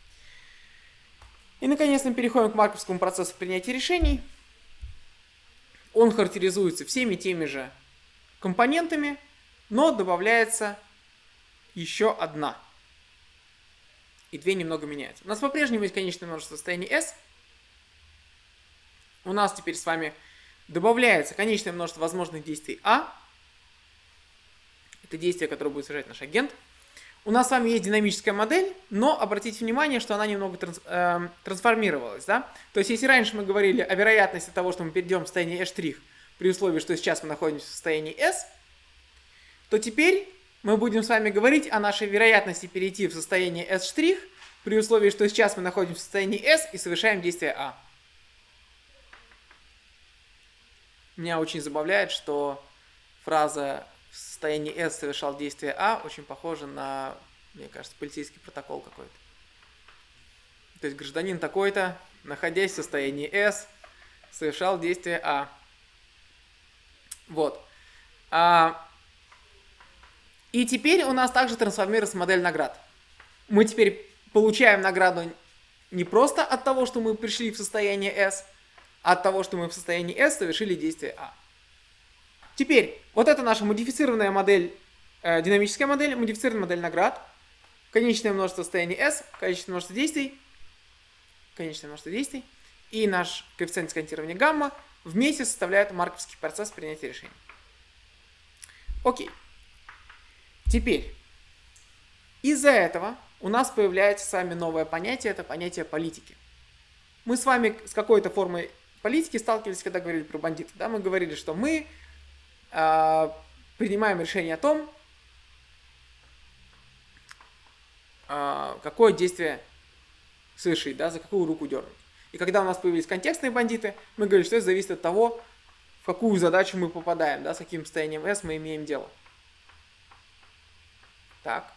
И, наконец, мы переходим к марковскому процессу принятия решений. Он характеризуется всеми теми же компонентами, но добавляется еще одна. И две немного меняются. У нас по-прежнему есть конечное множество состояний S. У нас теперь с вами добавляется конечное множество возможных действий А. Это действие, которое будет совершать наш агент. У нас с вами есть динамическая модель, но обратите внимание, что она немного транс, э, трансформировалась. Да? То есть, если раньше мы говорили о вероятности того, что мы перейдем в состояние S' при условии, что сейчас мы находимся в состоянии S, то теперь мы будем с вами говорить о нашей вероятности перейти в состояние S' при условии, что сейчас мы находимся в состоянии S и совершаем действие А. Меня очень забавляет, что фраза в состоянии S совершал действие А очень похоже на, мне кажется, полицейский протокол какой-то. То есть гражданин такой-то, находясь в состоянии S, совершал действие А. Вот. А... И теперь у нас также трансформируется модель наград. Мы теперь получаем награду не просто от того, что мы пришли в состояние S, а от того, что мы в состоянии S совершили действие А. Теперь, вот это наша модифицированная модель, э, динамическая модель, модифицированная модель наград, конечное множество состояний S, конечное множество действий, конечное множество действий, и наш коэффициент дисконтирования гамма вместе составляют марковский процесс принятия решений. Окей. Теперь, из-за этого у нас появляется с вами новое понятие, это понятие политики. Мы с вами с какой-то формой политики сталкивались, когда говорили про бандитов. Да? Мы говорили, что мы э, принимаем решение о том, э, какое действие совершить, да, за какую руку дернуть. И когда у нас появились контекстные бандиты, мы говорили, что это зависит от того, в какую задачу мы попадаем, да, с каким состоянием S мы имеем дело. Так.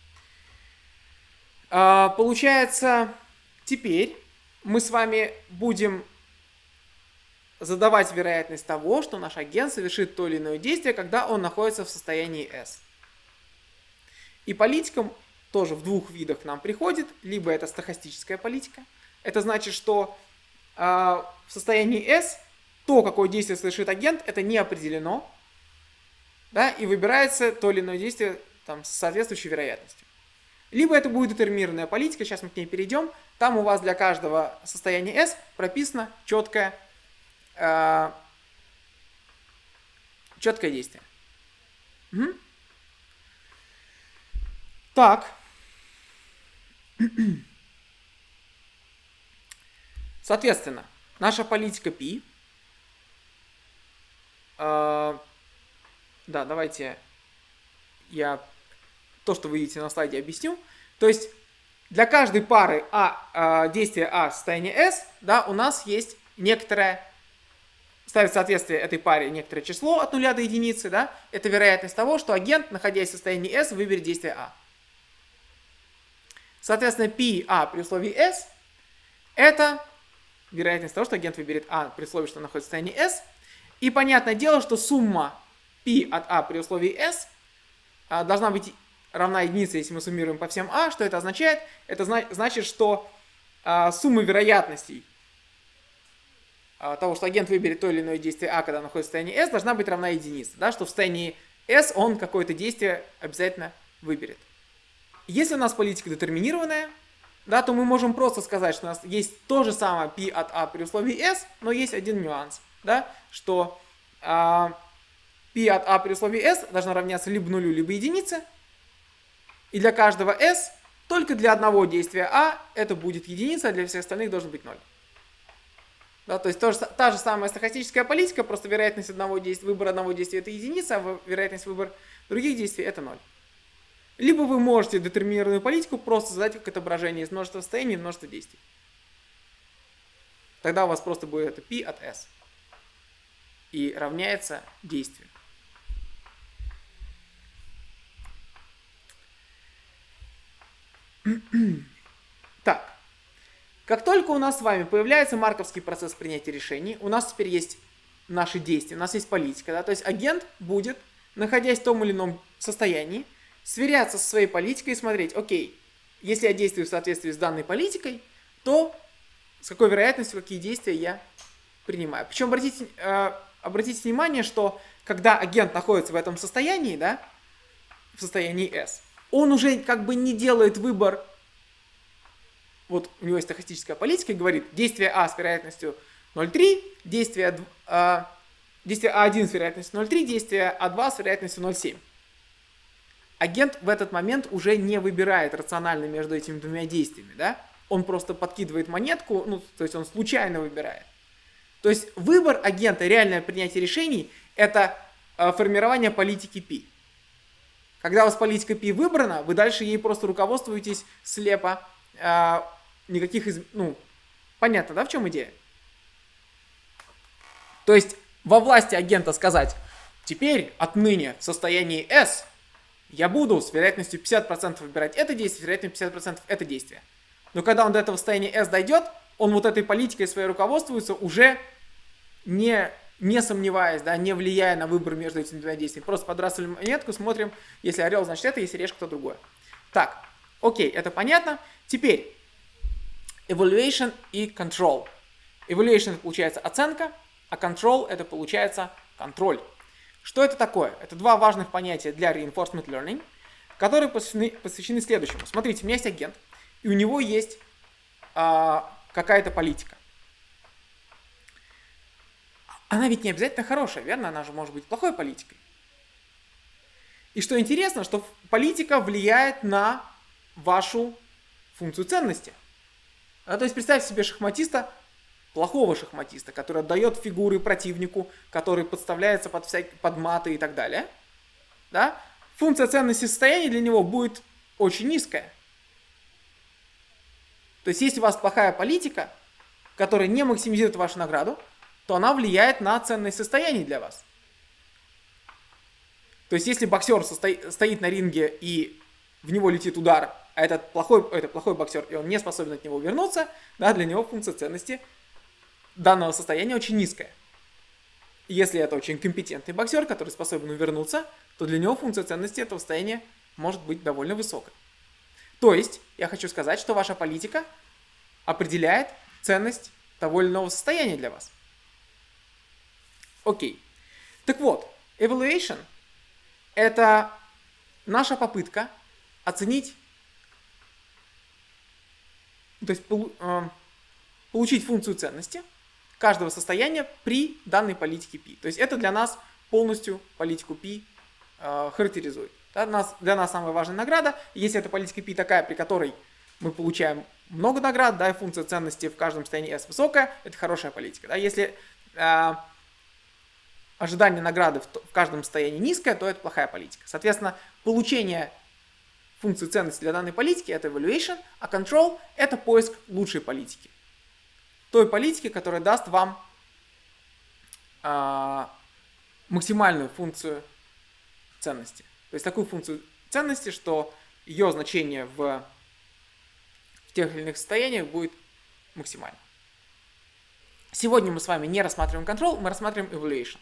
А, получается, теперь мы с вами будем задавать вероятность того, что наш агент совершит то или иное действие, когда он находится в состоянии S. И политика тоже в двух видах к нам приходит. Либо это стохастическая политика. Это значит, что э, в состоянии S то, какое действие совершит агент, это не определено. Да, и выбирается то или иное действие там, с соответствующей вероятностью. Либо это будет детерминированная политика, сейчас мы к ней перейдем. Там у вас для каждого состояния S прописано четкое, э, четкое действие. Угу. Так. Соответственно, наша политика P. Э, да, давайте я то, что вы видите на слайде, объясню. То есть для каждой пары А, э, действия А в состоянии S, да, у нас есть некоторое, ставит соответствие этой паре некоторое число от нуля до единицы, да, это вероятность того, что агент, находясь в состоянии S, выберет действие А. Соответственно, P А при условии S это вероятность того, что агент выберет А при условии, что он находится в состоянии S. И понятное дело, что сумма P от А при условии S а, должна быть равна единице, если мы суммируем по всем А. Что это означает? Это зна значит, что а, сумма вероятностей а, того, что агент выберет то или иное действие А, когда находится в состоянии S, должна быть равна единице. Да? Что в состоянии S он какое-то действие обязательно выберет. Если у нас политика детерминированная, да, то мы можем просто сказать, что у нас есть то же самое P от А при условии S, но есть один нюанс, да, что а, P от А при условии S должна равняться либо нулю, либо единице. И для каждого S, только для одного действия А это будет единица, а для всех остальных должен быть ноль. Да, то есть то же, та же самая стохастическая политика, просто вероятность одного действия, выбора одного действия это единица, а вероятность выбора других действий это ноль. Либо вы можете детерминированную политику просто задать как отображение из множества состояний и множества действий. Тогда у вас просто будет это P от S. И равняется действию. Так. Как только у нас с вами появляется марковский процесс принятия решений, у нас теперь есть наши действия, у нас есть политика. Да? То есть агент будет, находясь в том или ином состоянии, сверяться со своей политикой и смотреть, окей, если я действую в соответствии с данной политикой, то с какой вероятностью какие действия я принимаю. Причем обратите, э, обратите внимание, что когда агент находится в этом состоянии, да, в состоянии S, он уже как бы не делает выбор, вот у него есть стохастическая политика и говорит, действие А с вероятностью ноль целых три десятых, действие, э, действие А один с вероятностью ноль целых три десятых, действие А два с вероятностью ноль целых семь десятых. Агент в этот момент уже не выбирает рационально между этими двумя действиями, да? Он просто подкидывает монетку, ну, то есть он случайно выбирает. То есть выбор агента, реальное принятие решений, это э, формирование политики P. Когда у вас политика P выбрана, вы дальше ей просто руководствуетесь слепо, э, никаких, из... ну, понятно, да, в чем идея? То есть во власти агента сказать, теперь отныне в состоянии S я буду с вероятностью пятьдесят процентов выбирать это действие, с вероятностью пятьдесят процентов это действие. Но когда он до этого состояния S дойдет, он вот этой политикой своей руководствуется, уже не, не сомневаясь, да, не влияя на выбор между этими двумя действиями. Просто подбрасывали монетку, смотрим, если орел, значит это, если решка, то другое. Так, окей, это понятно. Теперь evaluation и control. Evaluation это получается оценка, а control это получается контроль. Что это такое? Это два важных понятия для reinforcement learning, которые посвящены, посвящены следующему. Смотрите, у меня есть агент, и у него есть а, какая-то политика. Она ведь не обязательно хорошая, верно? Она же может быть плохой политикой. И что интересно, что политика влияет на вашу функцию ценности. А, то есть представьте себе шахматиста, плохого шахматиста, который отдает фигуры противнику, который подставляется под, всякие, под маты и так далее. Да? Функция ценности состояния для него будет очень низкая. То есть если у вас плохая политика, которая не максимизирует вашу награду, то она влияет на ценность состояний для вас. То есть если боксер состо... стоит на ринге и в него летит удар, а этот плохой, это плохой боксер, и он не способен от него увернуться, да, для него функция ценности данного состояния очень низкая. Если это очень компетентный боксер, который способен увернуться, то для него функция ценности этого состояния может быть довольно высокой. То есть, я хочу сказать, что ваша политика определяет ценность того или иного состояния для вас. Окей. Так вот, evaluation – это наша попытка оценить, то есть получить функцию ценности каждого состояния при данной политике P. То есть это для нас полностью политику P э, характеризует. Да, для, нас, для нас самая важная награда. Если эта политика P такая, при которой мы получаем много наград, да, и функция ценности в каждом состоянии S высокая, это хорошая политика. Да. Если э, ожидание награды в, в каждом состоянии низкое, то это плохая политика. Соответственно, получение функции ценности для данной политики – это evaluation, а control – это поиск лучшей политики. Той политики, которая даст вам э, максимальную функцию ценности. То есть такую функцию ценности, что ее значение в, в тех или иных состояниях будет максимально. Сегодня мы с вами не рассматриваем control, мы рассматриваем evaluation.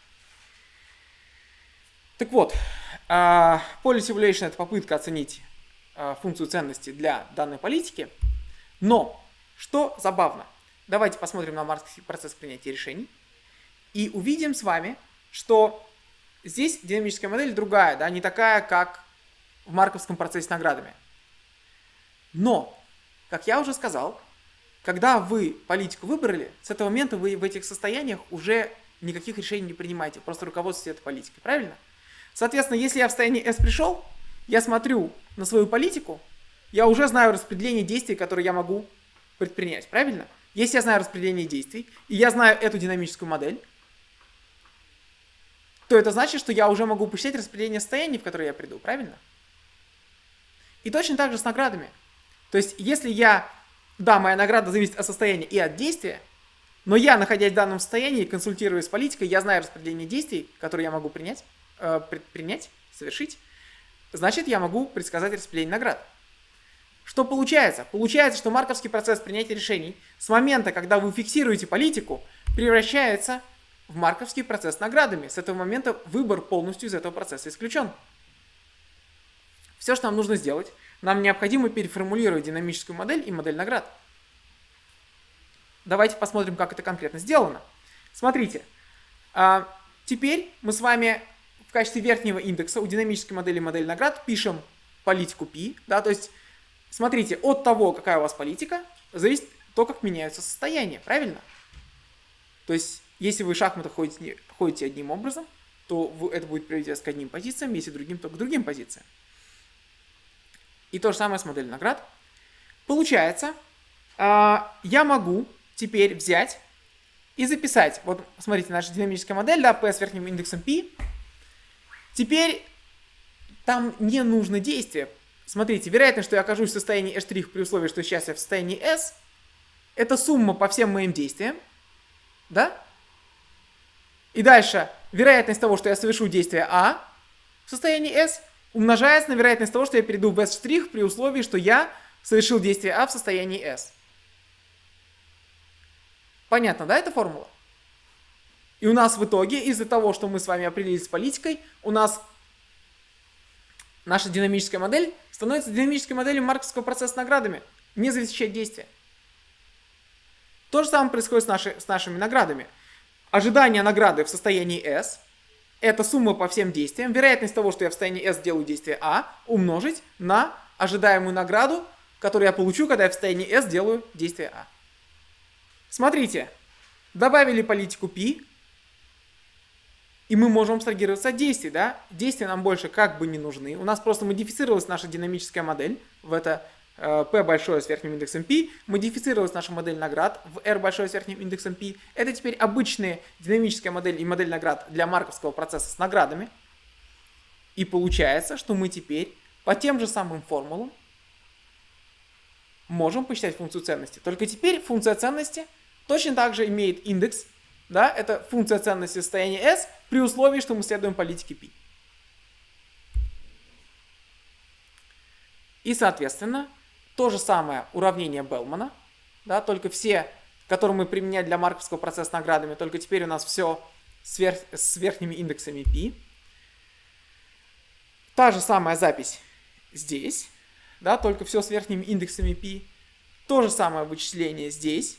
Так вот, э, policy evaluation – это попытка оценить э, функцию ценности для данной политики. Но, что забавно, давайте посмотрим на марковский процесс принятия решений и увидим с вами, что здесь динамическая модель другая, да, не такая, как в марковском процессе с наградами. Но, как я уже сказал, когда вы политику выбрали, с этого момента вы в этих состояниях уже никаких решений не принимаете, просто руководствуетесь этой политикой, правильно? Соответственно, если я в состоянии S пришел, я смотрю на свою политику, я уже знаю распределение действий, которые я могу предпринять, правильно? Если я знаю распределение действий, и я знаю эту динамическую модель, то это значит, что я уже могу посчитать распределение состояний, в которые я приду, правильно? И точно так же с наградами. То есть, если я, да, моя награда зависит от состояния и от действия, но я, находясь в данном состоянии, консультируясь с политикой, я знаю распределение действий, которые я могу принять, э, предпринять, совершить, значит, я могу предсказать распределение наград. Что получается? Получается, что марковский процесс принятия решений с момента, когда вы фиксируете политику, превращается в марковский процесс с наградами. С этого момента выбор полностью из этого процесса исключен. Все, что нам нужно сделать, нам необходимо переформулировать динамическую модель и модель наград. Давайте посмотрим, как это конкретно сделано. Смотрите, а, теперь мы с вами в качестве верхнего индекса у динамической модели модель наград пишем политику P, да, то есть смотрите, от того, какая у вас политика, зависит то, как меняются состояния, правильно? То есть, если вы в шахматах ходите, ходите одним образом, то вы, это будет приводить вас к одним позициям, если другим, то к другим позициям. И то же самое с моделью наград. Получается, э, я могу теперь взять и записать, вот смотрите, наша динамическая модель, да, P с верхним индексом P. Теперь там не нужно действие. Смотрите, вероятность, что я окажусь в состоянии S' при условии, что сейчас я в состоянии S, это сумма по всем моим действиям, да? И дальше вероятность того, что я совершу действие А в состоянии S, умножается на вероятность того, что я перейду в S' при условии, что я совершил действие А в состоянии S. Понятно, да, эта формула? И у нас в итоге, из-за того, что мы с вами определились с политикой, у нас наша динамическая модель становится динамической моделью марковского процесса с наградами, не зависящей от действия. То же самое происходит с, наши, с нашими наградами. Ожидание награды в состоянии S – это сумма по всем действиям. Вероятность того, что я в состоянии S делаю действие А, умножить на ожидаемую награду, которую я получу, когда я в состоянии S делаю действие А. Смотрите, добавили политику P, и мы можем абстрагироваться от действий, да? Действия нам больше как бы не нужны. У нас просто модифицировалась наша динамическая модель в это э, P большое с верхним индексом P, модифицировалась наша модель наград в R большое с верхним индексом P. Это теперь обычная динамическая модель и модель наград для марковского процесса с наградами. И получается, что мы теперь по тем же самым формулам можем посчитать функцию ценности. Только теперь функция ценности точно так же имеет индекс, да, это функция ценности состояния S при условии, что мы следуем политике P. И, соответственно, то же самое уравнение Белмана, да, только все, которые мы применяем для марковского процесса с наградами, только теперь у нас все сверх, с верхними индексами π. Та же самая запись здесь, да, только все с верхними индексами π. То же самое вычисление здесь.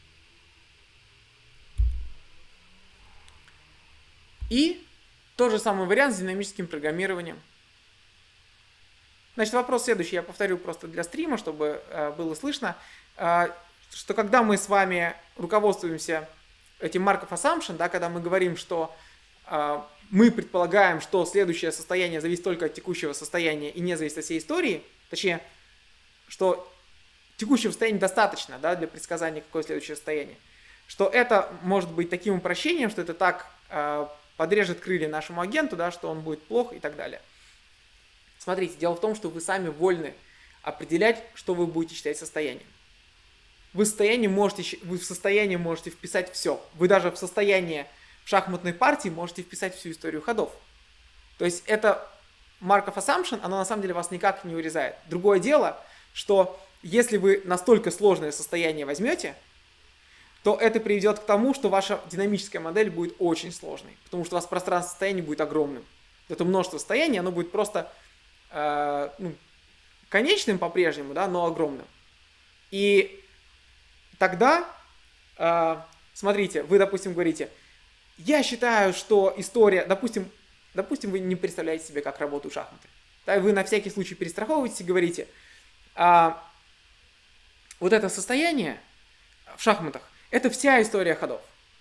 И тот же самый вариант с динамическим программированием. Значит, вопрос следующий, я повторю просто для стрима, чтобы э, было слышно, э, что когда мы с вами руководствуемся этим Markov Assumption, да, когда мы говорим, что э, мы предполагаем, что следующее состояние зависит только от текущего состояния и не зависит от всей истории, точнее, что текущего состояния достаточно, да, для предсказания, какое следующее состояние, что это может быть таким упрощением, что это так э, подрежет крылья нашему агенту, да, что он будет плох и так далее. Смотрите, дело в том, что вы сами вольны определять, что вы будете считать состоянием. Вы в состоянии можете, вы в состоянии можете вписать все. Вы даже в состоянии в шахматной партии можете вписать всю историю ходов. То есть это Markov Assumption, оно на самом деле вас никак не урезает. Другое дело, что если вы настолько сложное состояние возьмете, то это приведет к тому, что ваша динамическая модель будет очень сложной. Потому что у вас пространство состояния будет огромным. Это множество состояний, оно будет просто э, ну, конечным по-прежнему, да, но огромным. И тогда, э, смотрите, вы, допустим, говорите, я считаю, что история, допустим, допустим, вы не представляете себе, как работают шахматы. Да, вы на всякий случай перестраховываетесь и говорите, э, вот это состояние в шахматах, это вся история ходов.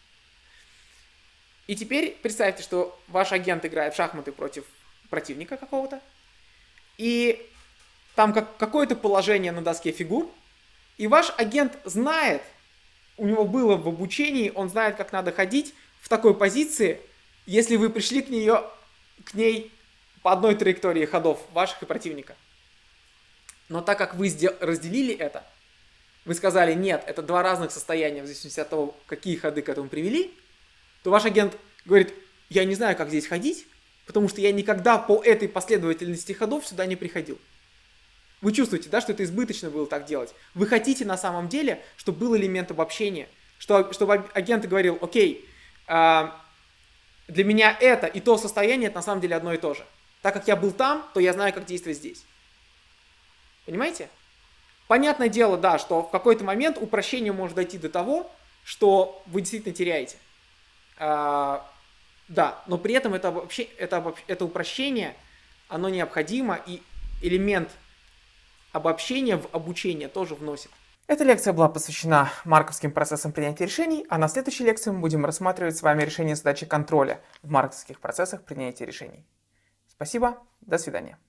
И теперь представьте, что ваш агент играет в шахматы против противника какого-то, и там как, какое-то положение на доске фигур, и ваш агент знает, у него было в обучении, он знает, как надо ходить в такой позиции, если вы пришли к, нее, к ней по одной траектории ходов ваших и противника. Но так как вы разделили это, вы сказали, нет, это два разных состояния, в зависимости от того, какие ходы к этому привели, то ваш агент говорит, я не знаю, как здесь ходить, потому что я никогда по этой последовательности ходов сюда не приходил. Вы чувствуете, да, что это избыточно было так делать. Вы хотите на самом деле, чтобы был элемент обобщения, что, чтобы агент говорил, окей, э, для меня это и то состояние, это на самом деле одно и то же. Так как я был там, то я знаю, как действовать здесь. Понимаете? Понятное дело, да, что в какой-то момент упрощение может дойти до того, что вы действительно теряете. А, да, но при этом это, вообще, это, это упрощение, оно необходимо, и элемент обобщения в обучение тоже вносит. Эта лекция была посвящена марковским процессам принятия решений, а на следующей лекции мы будем рассматривать с вами решение задачи контроля в марковских процессах принятия решений. Спасибо, до свидания.